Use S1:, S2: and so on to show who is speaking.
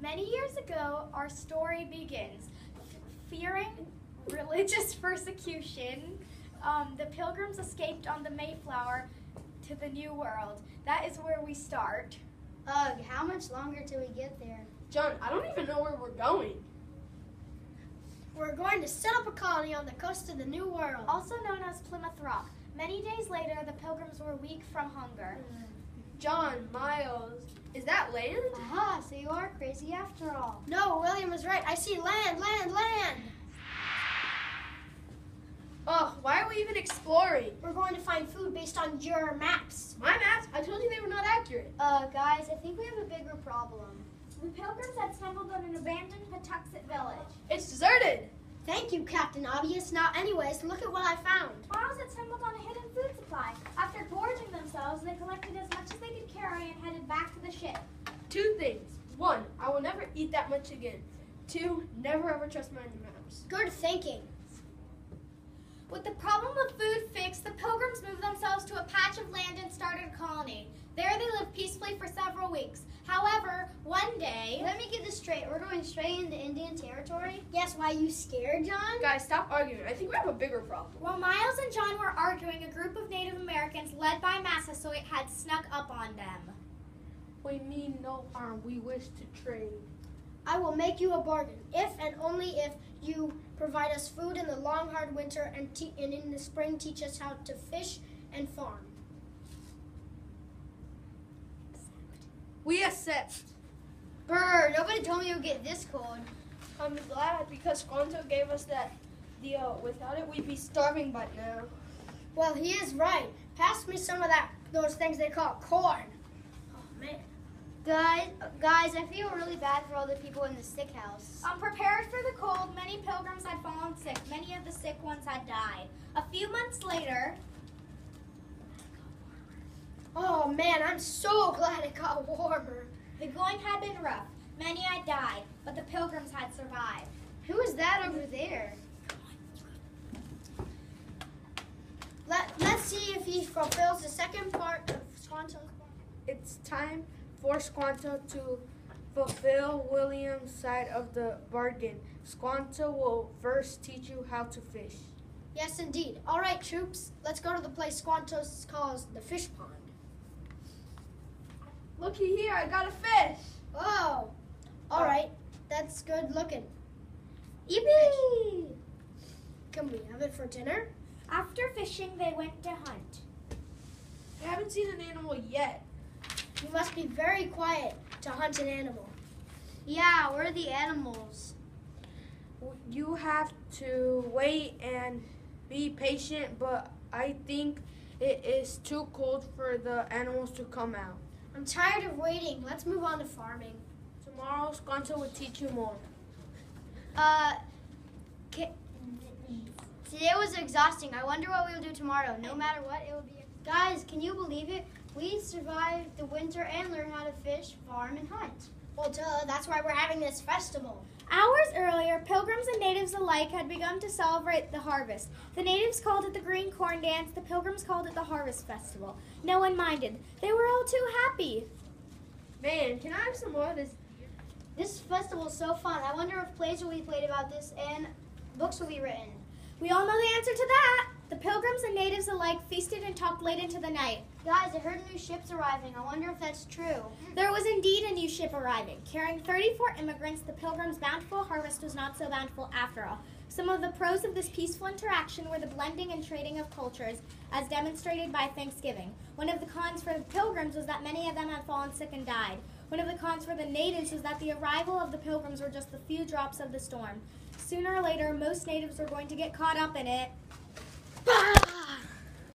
S1: Many years ago, our story begins. Fearing religious persecution, the pilgrims escaped on the Mayflower to the New World. That is where we start.
S2: Ugh, how much longer till we get there?
S3: John, I don't even know where we're going.
S2: We're going to set up a colony on the coast of the New World.
S1: Also known as Plymouth Rock. Many days later, the pilgrims were weak from hunger.
S3: John, Miles, is that land?
S2: Aha, so you are crazy after all. No, William was right. I see land, land, land.
S3: Oh, why are we even exploring?
S2: We're going to find food based on your maps.
S3: My maps? I told you they were not accurate.
S2: Guys, I think we have a bigger problem.
S1: The pilgrims had stumbled on an abandoned Patuxent village.
S3: It's deserted.
S2: Thank you, Captain Obvious. Now, anyways, look at what I found.
S1: Miles had stumbled on a hidden food supply. After gorging themselves, they collected as much as they could carry and headed back to the ship.
S3: 2 things. 1, I will never eat that much again. 2, never ever trust my maps.
S2: Good thinking.
S1: With the problem of food fixed, the pilgrims moved themselves to a patch of land and started a colony. There they lived peacefully for several weeks. However, one day...
S2: Let me get this straight. We're going straight into Indian territory? Yes, why, you scared, John?
S3: Guys, stop arguing. I think we have a bigger problem.
S1: While Miles and John were arguing, a group of Native Americans led by Massasoit had snuck up on them.
S3: We mean no harm. We wish to trade.
S2: I will make you a bargain, if and only if you provide us food in the long, hard winter and in the spring teach us how to fish and farm.
S3: We accept.
S2: Brr, nobody told me it would get this cold.
S3: I'm glad because Squanto gave us that deal. Without it, we'd be starving by now.
S2: Well, he is right. Pass me some of those things they call corn. Oh, man. Guys, I feel really bad for all the people in the sick house.
S1: Unprepared for the cold, many pilgrims had fallen sick. Many of the sick ones had died. A few months later...
S2: Oh, man, I'm so glad it got warmer.
S1: The going had been rough. Many had died, but the pilgrims had survived.
S2: Who is that over there? Let's see if he fulfills the second part of Squanto's bargain.
S3: It's time for Squanto to fulfill William's side of the bargain. Squanto will first teach you how to fish.
S2: Yes, indeed. All right, troops, let's go to the place Squanto calls the fish pond.
S3: Looky here, I got a fish.
S2: Oh, all right. That's good looking.
S1: Yippee!
S2: Can we have it for dinner?
S1: After fishing, they went to hunt.
S3: I haven't seen an animal yet.
S2: You must be very quiet to hunt an animal.
S1: Yeah, we're the animals.
S3: You have to wait and be patient, but I think it is too cold for the animals to come out.
S2: I'm tired of waiting. Let's move on to farming.
S3: Tomorrow, Squanto will teach you more.
S2: Today was exhausting. I wonder what we'll do tomorrow. No matter what, it will be. Guys, can you believe it? We survived the winter and learned how to fish, farm, and hunt. Well, duh, that's why we're having this festival.
S1: Hours earlier, pilgrims and natives alike had begun to celebrate the harvest. The natives called it the Green Corn Dance. The pilgrims called it the Harvest Festival. No one minded. They were all too happy.
S3: Man, can I have some more of this?
S2: This festival is so fun. I wonder if plays will be played about this and books will be written.
S1: We all know the answer to that. The pilgrims and natives alike feasted and talked late into the night.
S2: Guys, I heard a new ship's arriving. I wonder if that's true.
S1: There was indeed a new ship arriving. Carrying 34 immigrants, the pilgrims' bountiful harvest was not so bountiful after all. Some of the pros of this peaceful interaction were the blending and trading of cultures, as demonstrated by Thanksgiving. One of the cons for the pilgrims was that many of them had fallen sick and died. One of the cons for the natives was that the arrival of the pilgrims were just the few drops of the storm. Sooner or later, most natives were going to get caught up in it.